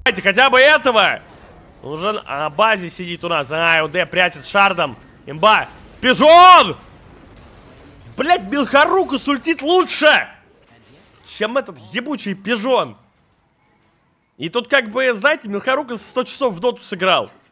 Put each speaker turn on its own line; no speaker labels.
Давайте хотя бы этого. Он уже на базе сидит у нас. УД прячет шардом. Имба. Пижон! Блять, Милхарукас ультит лучше, чем этот ебучий пижон. И тут как бы, знаете, Милхарукас 100 часов в доту сыграл.